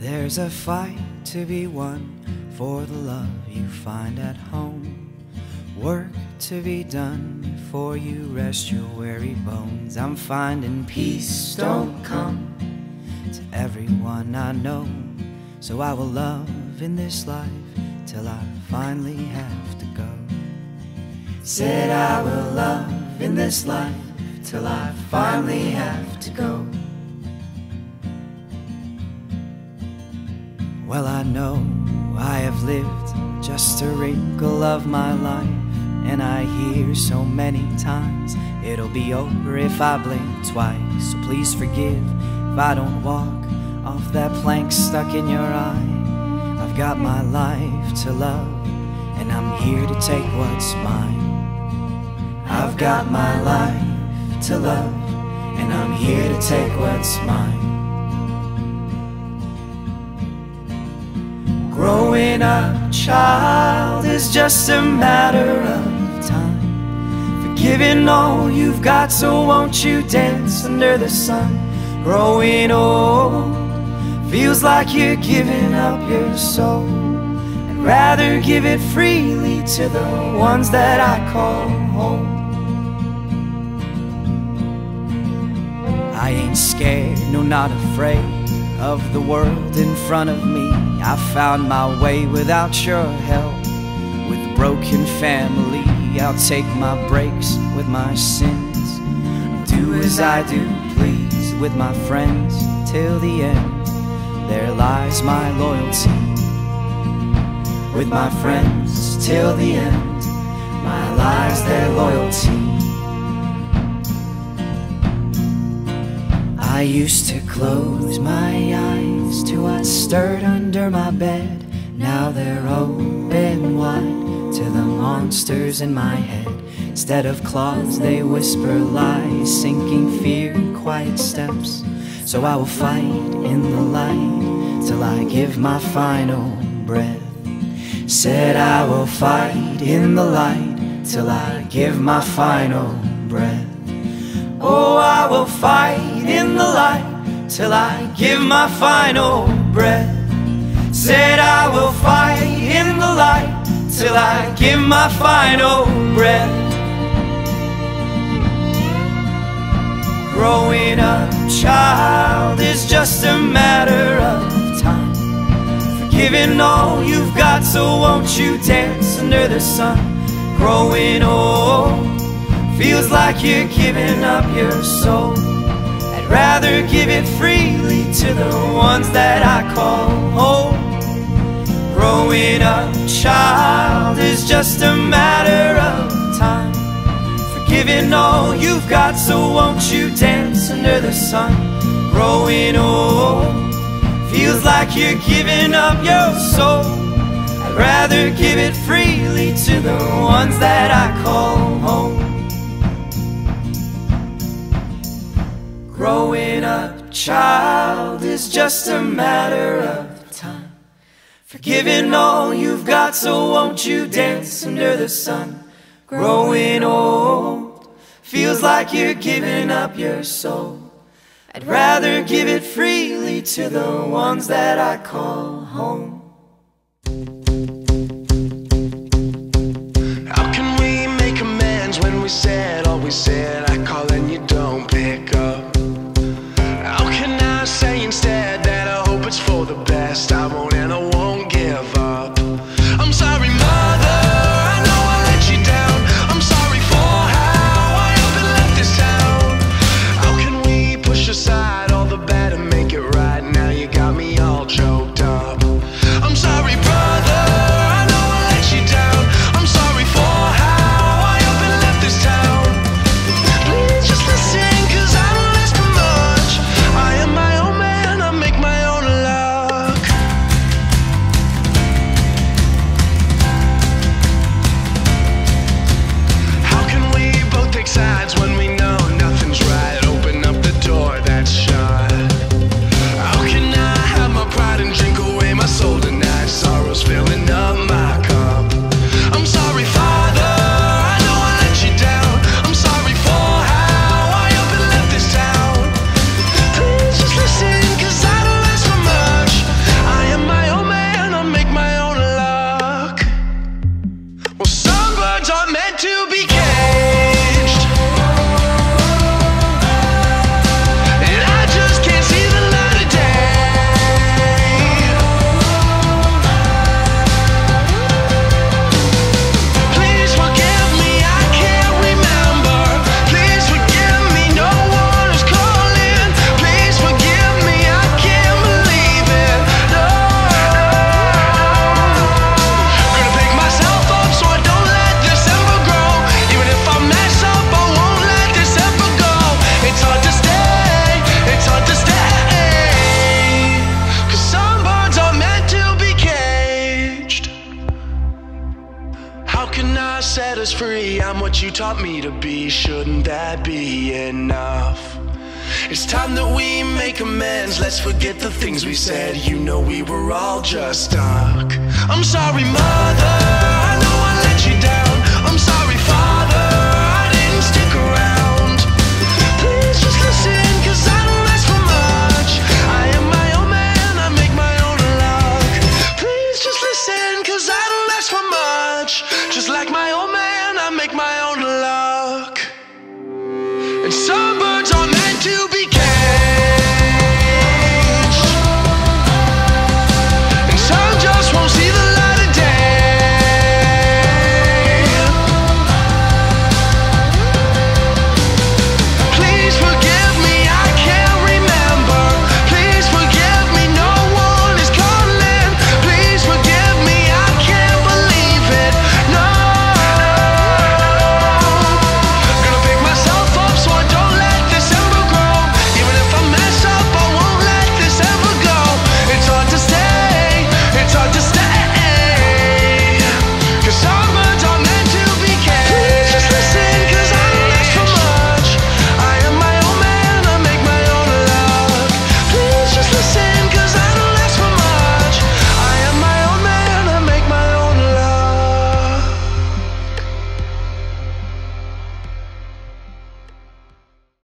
There's a fight to be won for the love you find at home. Work to be done before you rest your weary bones. I'm finding peace don't come to everyone I know, so I will love in this life till I finally have to go. Said I will love in this life till I finally have to go. Well, I know I have lived just a wrinkle of my life, and I hear so many times it'll be over if I blink twice. So please forgive if I don't walk off that plank stuck in your eye. I've got my life to love, and I'm here to take what's mine. I've got my life to love, and I'm here to take what's mine. Growing up, child, is just a matter of time. Forgiving all you've got, so won't you dance under the sun? Growing old feels like you're giving up your soul. I'd rather give it freely to the ones that I call home. I ain't scared, no, not afraid of the world in front of me. I found my way without your help. With a broken family, I'll take my breaks with my sins. I'll do as I do please with my friends till the end. There lies my loyalty. With my friends till the end, my lies their loyalty. I used to close my eyes to what stirred under my bed. Now they're open wide to the monsters in my head. Instead of claws they whisper lies, sinking fear in quiet steps. So I will fight in the light till I give my final breath. Said I will fight in the light till I give my final breath. Oh, I will fight in the light till I give my final breath. Said I will fight in the light till I give my final breath. Growing up, child, is just a matter of time. Forgiving all you've got, so won't you dance under the sun? Growing old feels like you're giving up your soul. I'd rather give it freely to the ones that I call home. Growing up, child, is just a matter of time. Forgiving all you've got, so won't you dance under the sun? Growing old feels like you're giving up your soul. I'd rather give it freely to the ones that I call home. Growing up, child, is just a matter of time. Forgiving all you've got, so won't you dance under the sun? Growing old feels like you're giving up your soul. I'd rather give it freely to the ones that I call home. How can we make amends when we said all we said? I call and you don't pick up. How can I say instead that I hope it's for the best? I won't and I won't give up. I'm sorry, mother, I know I let you down. I'm sorry for how I up and left this town. How can we push aside all the bad and make it right? Now you got me all choked up. How can I set us free? I'm what you taught me to be. Shouldn't that be enough? It's time that we make amends. Let's forget the things we said. You know we were all just stuck. I'm sorry, Mother, I know I let you down. I'm sorry, Father, I didn't stick around. Please just listen, cause I don't ask for much. I am my own man, I make my own luck. Please just listen, cause I don't ask for much. Just like my old man, I make my own